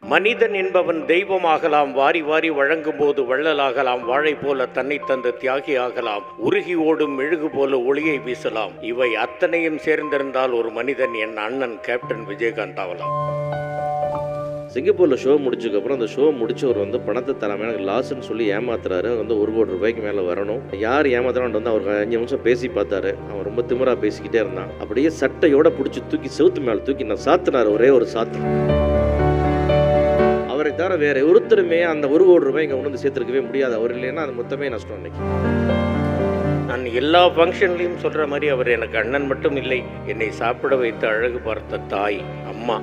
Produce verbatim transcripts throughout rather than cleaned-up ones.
மனிதன் என்பவன் தெய்வமாகலாம், வாரி வாரி வழங்கும் போது வள்ளலாகலாம், வாழை போல தன்னை தந்து தியாகி ஆகலாம், உருகி ஓடும் மெழுகு போல ஒளியை வீசலாம். இவை அத்தனையும் சேர்ந்திருந்தால் ஒரு மனிதன் என் அண்ணன் கேப்டன் விஜயகாந்த் ஆகலாம். சிங்கப்பூரில் ஷோ முடிச்சதுக்கப்புறம் அந்த ஷோ முடிச்சவர் வந்து பணத்தை தராமல் எனக்கு லாஸ்ன்னு சொல்லி ஏமாத்துறாரு. அவர் வந்து ஒரு கோடி ரூபாய்க்கு மேலே வரணும். யார் ஏமாத்துறான்னு வந்து அவர் அஞ்சு நிமிஷம் பேசி பார்த்தாரு. அவன் ரொம்ப திமிரா பேசிக்கிட்டே இருந்தான். அப்படியே சட்டையோட பிடிச்சி தூக்கி செவுத்து மேலே தூக்கி நான் சாத்தினார். ஒரே ஒரு சாத்து. அவரை தவிர வேற ஒருத்தருமே அந்த ஒரு கோடி ரூபாய் இங்கே கொண்டு வந்து சேர்த்துருக்கவே முடியாது. அவர் இல்லைன்னா அது மொத்தமே நஷ்டம். இன்னைக்கு நான் எல்லா ஃபங்க்ஷன்லையும் சொல்கிற மாதிரி அவர் எனக்கு அண்ணன் மட்டும் இல்லை, என்னை சாப்பிட வைத்து அழகு பார்த்த தாய், அம்மா.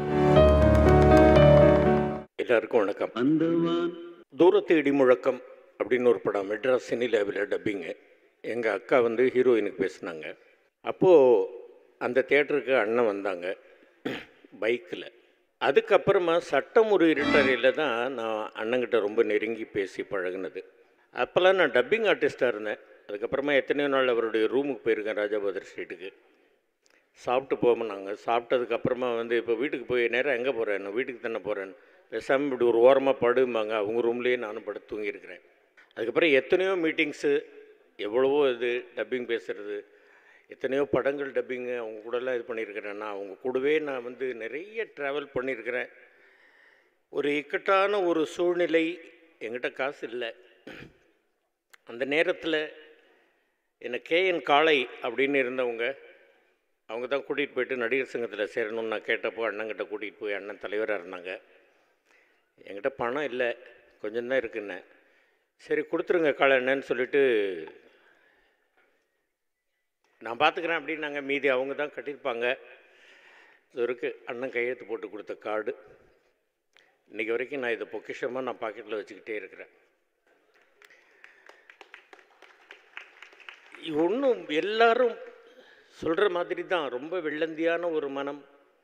எல்லாருக்கும் வணக்கம். தூரத்து இடி முழக்கம் அப்படின்னு ஒரு படம் மெட்ராஸ் சினிலேவில் டப்பிங்கு. எங்கள் அக்கா வந்து ஹீரோயினுக்கு பேசினாங்க. அப்போது அந்த தேட்டருக்கு அண்ணன் வந்தாங்க பைக்கில். அதுக்கப்புறமா சட்டம் ஒரு இருட்டறையில் தான் நான் அண்ணங்கிட்ட ரொம்ப நெருங்கி பேசி பழகினது. அப்போல்லாம் நான் டப்பிங் ஆர்டிஸ்ட்டாக இருந்தேன். அதுக்கப்புறமா எத்தனையோ நாள் அவருடைய ரூமுக்கு போயிருக்கேன், ராஜாபதர் ஸ்ட்ரீட்டுக்கு. சாப்பிட்டு போவோம். நாங்கள் சாப்பிட்டதுக்கப்புறமா வந்து இப்போ வீட்டுக்கு போய் நேரம் எங்கே போகிறேன், நான் வீட்டுக்கு தானே போகிறேன், பேசாமல் இப்படி ஒரு ஓரமாக படும்பாங்க. அவங்க ரூம்லேயே நானும் படுத்து தூங்கியிருக்கிறேன். அதுக்கப்புறம் எத்தனையோ மீட்டிங்ஸு, எவ்வளவோ இது டப்பிங் பேசுகிறது, எத்தனையோ படங்கள் டப்பிங்கு அவங்க கூடலாம் இது பண்ணியிருக்கிறேன். நான் அவங்க கூடவே நான் வந்து நிறைய ட்ராவல் பண்ணியிருக்கிறேன். ஒரு இக்கட்டான ஒரு சூழ்நிலை, என்கிட்ட காசு இல்லை. அந்த நேரத்தில் என்னை கேஎன் காளை அப்படின்னு இருந்தவங்க, அவங்க தான் கூட்டிகிட்டு போயிட்டு நடிகர் சங்கத்தில் சேரணும்னு நான் கேட்டப்போ அண்ணங்கிட்ட கூட்டிகிட்டு போய் அண்ணன் தலைவராக இருந்தாங்க. என்கிட்ட பணம் இல்லை, கொஞ்சம் தான் இருக்குன்னு. சரி கொடுத்துருங்க காளை அண்ணன்னு சொல்லிவிட்டு நான் பார்த்துக்கிறேன் அப்படின்னாங்க. மீதி அவங்க தான் கட்டியிருப்பாங்க. இது இருக்குது அண்ணன் கையெழுத்து போட்டு கொடுத்த கார்டு. இன்றைக்கி வரைக்கும் நான் இதை பொக்கிஷமாக நான் பாக்கெட்டில் வச்சுக்கிட்டே இருக்கிறேன். ஒன்றும் எல்லாரும் சொல்கிற மாதிரி தான், ரொம்ப வெள்ளந்தியான ஒரு மனம்,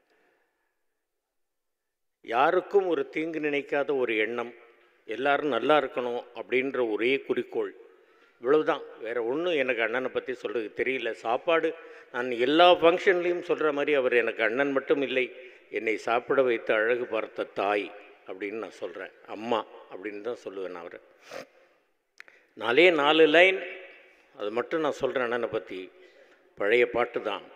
யாருக்கும் ஒரு தீங்கு நினைக்காத ஒரு எண்ணம், எல்லாரும் நல்லா இருக்கணும் அப்படின்ற ஒரே குறிக்கோள். இவ்வளவுதான், வேறு ஒன்றும் எனக்கு அண்ணனை பற்றி சொல்கிறது தெரியல. சாப்பாடு நான் எல்லா ஃபங்க்ஷன்லேயும் சொல்கிற மாதிரி அவர் எனக்கு அண்ணன் மட்டும் இல்லை, என்னை சாப்பிட வைத்து அழகு பார்த்த தாய் அப்படின்னு நான் சொல்கிறேன். அம்மா அப்படின்னு தான் சொல்லுவேன் நான் அவரை. நாலே நாலு லைன் அது மட்டும் நான் சொல்கிறேன் அண்ணனை பற்றி. பழைய பாட்டு தான்.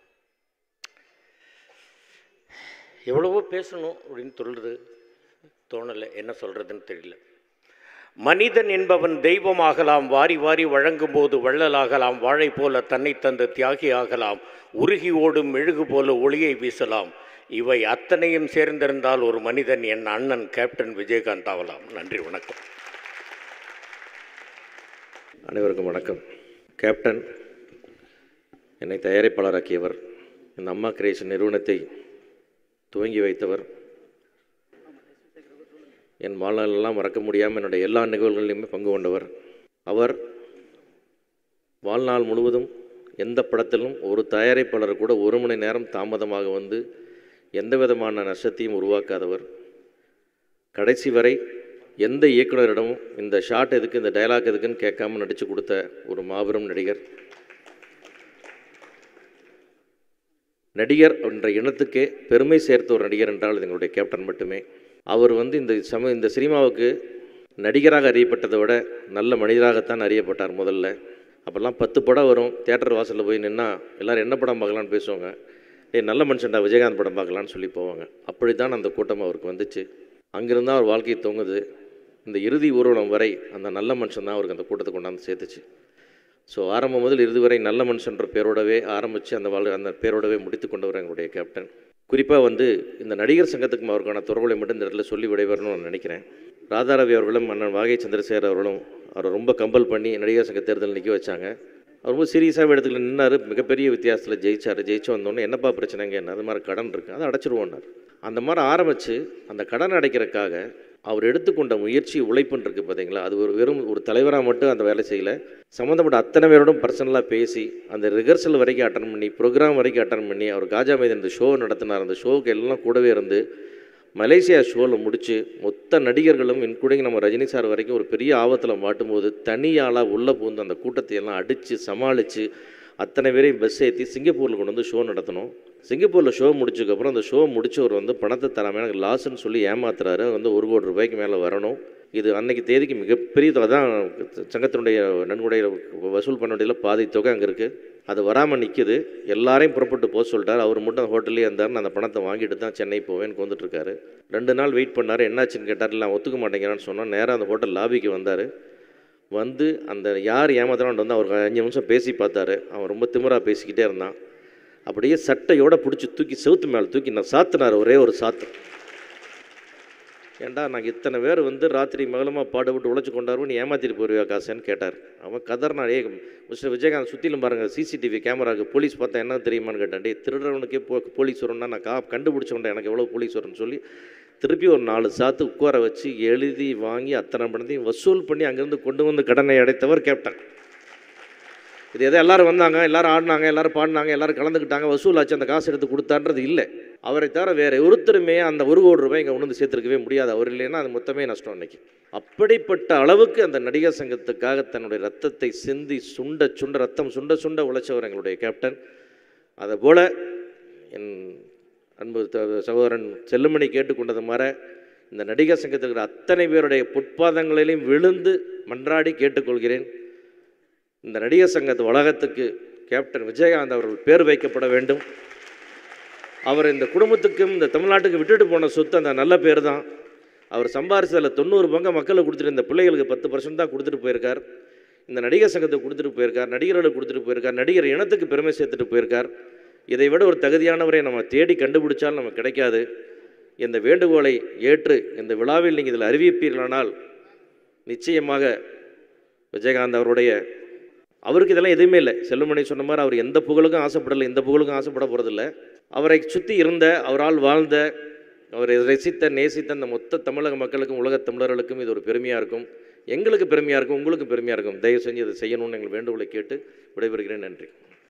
எவ்வளவோ பேசணும் அப்படின்னு சொல்கிறது தோணலை, என்ன சொல்கிறதுன்னு தெரியல. மனிதன் என்பவன் தெய்வமாகலாம், வாரி வாரி வழங்கும் போது வள்ளலாகலாம், வாழை போல தன்னை தந்து தியாகி ஆகலாம், உருகி ஓடும் மெழுகு போல ஒளியை வீசலாம். இவை அத்தனையும் சேர்ந்திருந்தால் ஒரு மனிதன் என் அண்ணன் கேப்டன் விஜயகாந்த் ஆகலாம். நன்றி, வணக்கம். அனைவருக்கும் வணக்கம். கேப்டன் என்னை தயாரிப்பாளராக்கியவர், இந்த அம்மா கிரியேஷன் நிறுவனத்தை துவங்கி வைத்தவர், என் வாழ்நாளெல்லாம் மறக்க முடியாமல் என்னுடைய எல்லா நிகழ்வுகளிலுமே பங்கு கொண்டவர். அவர் வாழ்நாள் முழுவதும் எந்த படத்திலும் ஒரு தயாரிப்பாளர் கூட ஒரு மணி நேரம் தாமதமாக வந்து எந்த விதமான நஷ்டத்தையும் உருவாக்காதவர். கடைசி வரை எந்த இயக்குனரிடமும் இந்த ஷாட் எதுக்கு, இந்த டைலாக் எதுக்குன்னு கேட்காமல் நடித்து கொடுத்த ஒரு மாபெரும் நடிகர். நடிகர் என்ற இனத்துக்கே பெருமை சேர்த்த ஒரு நடிகர் என்றால் இது எங்களுடைய கேப்டன் மட்டுமே. அவர் வந்து இந்த சம இந்த சினிமாவுக்கு நடிகராக அறியப்பட்டதை விட நல்ல மனிதராகத்தான் அறியப்பட்டார் முதல்ல. அப்போல்லாம் பத்து படம் வரும், தியேட்டர் வாசலில் போய் நின்னா எல்லோரும் என்ன படம் பார்க்கலான்னு பேசுவாங்க. ஏ நல்ல மனுஷன்டா விஜயகாந்த் படம் பார்க்கலான்னு சொல்லி போவாங்க. அப்படி தான் அந்த கூட்டம் அவருக்கு வந்துச்சு. அங்கிருந்தால் அவர் வாழ்க்கை தொங்குது. இந்த இறுதி ஊர்வலம் வரை அந்த நல்ல மனுஷன் தான் அவருக்கு அந்த கூட்டத்தை கொண்டாந்து சேர்த்துச்சு. ஸோ ஆரம்பம் முதல் இறுதி வரை நல்ல மனுஷன்ற பேரோடவே ஆரம்பித்து அந்த வாழ் அந்த பேரோடவே முடித்து கொண்டவர் எங்களுடைய கேப்டன். குறிப்பாக வந்து இந்த நடிகர் சங்கத்துக்கும் அவருக்கான தொடர்புகளை மட்டும் இந்த இடத்துல சொல்லி விடைபெறணும்னு நான் நினைக்கிறேன். ராதாரவி அவர்களும் அண்ணன் வாகை சந்திரசேகர் அவர்களும் அவரை ரொம்ப கம்பல் பண்ணி நடிகர் சங்க தேர்தல் நிற்க வச்சாங்க. அவர் ரொம்ப சீரியஸாக இடத்துல நின்னார். மிகப்பெரிய வித்தியாசத்தில் ஜெயிச்சார். ஜெயிச்சு வந்தோடனே என்னப்பா பிரச்சனைங்க, என்ன அது மாதிரி கடன் இருக்குது, அதை அடைச்சிருவோன்னார். அந்த மாதிரி ஆரம்பித்து அந்த கடன் அடைக்கிறதுக்காக அவர் எடுத்துக்கொண்ட முயற்சி உழைப்புன்னு இருக்குது பார்த்தீங்களா, அது ஒரு வெறும் ஒரு தலைவராக மட்டும் அந்த வேலை செய்யலை. சம்மந்தப்பட்ட அத்தனை பேரோடும் பர்சனலாக பேசி அந்த ரிஹர்சல் வரைக்கும் அட்டன் பண்ணி ப்ரோக்ராம் வரைக்கும் அட்டன் பண்ணி அவர் காஜா மைதன் இந்த ஷோ நடத்தினார். அந்த ஷோவுக்கு எல்லாம் கூடவே இருந்து மலேசியா ஷோவில் முடித்து மொத்த நடிகர்களும் இன்க்ளூடிங் நம்ம ரஜினி சார் வரைக்கும் ஒரு பெரிய ஆபத்தில் மாட்டும்போது தனியாளாக உள்ளே பூந்து அந்த கூட்டத்தை எல்லாம் அடித்து சமாளித்து அத்தனை பேரையும் பஸ் ஏற்றி சிங்கப்பூரில் கொண்டு வந்து ஷோ நடத்தணும். சிங்கப்பூரில் ஷோ முடிச்சதுக்கப்புறம் அந்த ஷோ முடிச்சவர் வந்து பணத்தை தராமல் எனக்கு லாஸ்ன்னு சொல்லி ஏமாத்துறாரு. வந்து ஒரு கோடி ரூபாய்க்கு மேலே வரணும். இது அன்னைக்கு தேதிக்கு மிகப்பெரிய தொகை தான். சங்கத்தினுடைய நன்கொடைய வசூல் பண்ண வேண்டியதில் பாதி தொகை அங்கே இருக்குது. அது வராமல் நிற்கிது. எல்லாரையும் புறப்பட்டு போக சொல்லிட்டார். அவர் மட்டும் அந்த ஹோட்டல்லே இருந்தார். நான் அந்த பணத்தை வாங்கிட்டு தான் சென்னை போவேன்னு வந்துட்டுருக்காரு. ரெண்டு நாள் வெயிட் பண்ணார். என்னாச்சுன்னு கேட்டார். இல்லை ஒத்துக்க மாட்டேங்கிறான்னு சொன்னால் நேராக அந்த ஹோட்டல் லாபிக்கு வந்தார். வந்து அந்த யார் ஏமாத்துறான்னு வந்து அவர் அஞ்சு நிமிஷம் பேசி பார்த்தாரு. அவன் ரொம்ப திமிராக பேசிக்கிட்டே இருந்தான். அப்படியே சட்டையோடு பிடிச்சி தூக்கி செவுத்து மேலே தூக்கி நான் சாத்தினார். ஒரே ஒரு சாத்து. ஏண்டா நாங்கள் இத்தனை பேர் வந்து ராத்திரி மகளமாக பாடுபட்டு உழைச்சி கொண்டாருவோம், நீ ஏமாற்றிட்டு போயிருவியா காசேன்னு கேட்டார். அவன் கதர்னா, ஏ மிஸ்டர் விஜயகாந்த் சுற்றிலும் பாருங்கள் சிசிடிவி கேமராவுக்கு போலீஸ் பார்த்தா என்ன தெரியுமான்னு கேட்டேன். டே திருடுறவனுக்கே போ போலீஸ் வரும்னா நான் கா கண்டுபிடிச்சவன்டா எனக்கு எவ்வளோ போலீஸ் வரும்னு சொல்லி திருப்பி ஒரு நாலு சாத்து உட்கார வச்சு எழுதி வாங்கி அத்தனை பணத்தையும் வசூல் பண்ணி அங்கேருந்து கொண்டு வந்து கடனை அடைத்தவர் கேப்டன். இது எதை எல்லோரும் வந்தாங்க, எல்லோரும் ஆடினாங்க, எல்லோரும் பாடினாங்க, எல்லோரும் கலந்துக்கிட்டாங்க, வசூலாச்சு, அந்த காசு எடுத்து கொடுத்தான்றது இல்லை. அவரை தவிர வேறு ஒருத்தருமே அந்த ஒரு கோடி ரூபாய் இங்கே உணர்ந்து சேர்த்துருக்கவே முடியாது. அவர் இல்லைன்னா அது மொத்தமே நஷ்டம் அன்னைக்கு. அப்படிப்பட்ட அளவுக்கு அந்த நடிகர் சங்கத்துக்காக தன்னுடைய ரத்தத்தை சிந்தி சுண்ட சுண்ட ரத்தம் சுண்ட சுண்ட உழைச்சவர் எங்களுடைய கேப்டன். அதை போல் என் அன்பு சகோதரன் செல்லுமணி கேட்டுக்கொண்டது மாதிரி இந்த நடிகர் சங்கத்துக்கு அத்தனை பேருடைய பொற்பாதங்களிலையும் விழுந்து மன்றாடி கேட்டுக்கொள்கிறேன். இந்த நடிகர் சங்கத்து வளாகத்துக்கு கேப்டன் விஜயகாந்த் அவர்கள் பேர் வைக்கப்பட வேண்டும். அவர் இந்த குடும்பத்துக்கும் இந்த தமிழ்நாட்டுக்கு விட்டுட்டு போன சொத்து அந்த நல்ல பேர் தான். அவர் சம்பாரிச்சதில் தொண்ணூறு பங்கு மக்களுக்கு கொடுத்துட்டு இந்த பிள்ளைகளுக்கு பத்து பர்சன்ட் தான் கொடுத்துட்டு போயிருக்கார். இந்த நடிகர் சங்கத்துக்கு கொடுத்துட்டு போயிருக்கார், நடிகர்களுக்கு கொடுத்துட்டு போயிருக்கார், நடிகர் இனத்துக்கு பெருமை சேர்த்துட்டு போயிருக்கார். இதை விட ஒரு தகுதியானவரை நம்ம தேடி கண்டுபிடிச்சால் நமக்கு கிடைக்காது. இந்த வேண்டுகோளை ஏற்று இந்த விழாவில் நீங்கள் இதில் அறிவிப்பீர்களானால் நிச்சயமாக விஜயகாந்த் அவருடைய அவருக்கு இதெல்லாம் எதுவுமே இல்லை. செல்லுமணி சொன்ன மாதிரி அவர் எந்த புகழுக்கும் ஆசைப்படலை, இந்த புகழுக்கும் ஆசைப்பட போகிறதில்லை. அவரை சுற்றி இருந்த, அவரால் வாழ்ந்த, அவரை ரசித்த நேசித்த அந்த மொத்த தமிழக மக்களுக்கும் உலகத் தமிழர்களுக்கும் இது ஒரு பெருமையாக இருக்கும். எங்களுக்கு பெருமையாக இருக்கும், உங்களுக்கு பெருமையாக இருக்கும். தயவு செஞ்சு இதை செய்யணும்னு எங்கள் வேண்டுகோளை கேட்டு விடைபெறுகிறேன். நன்றி.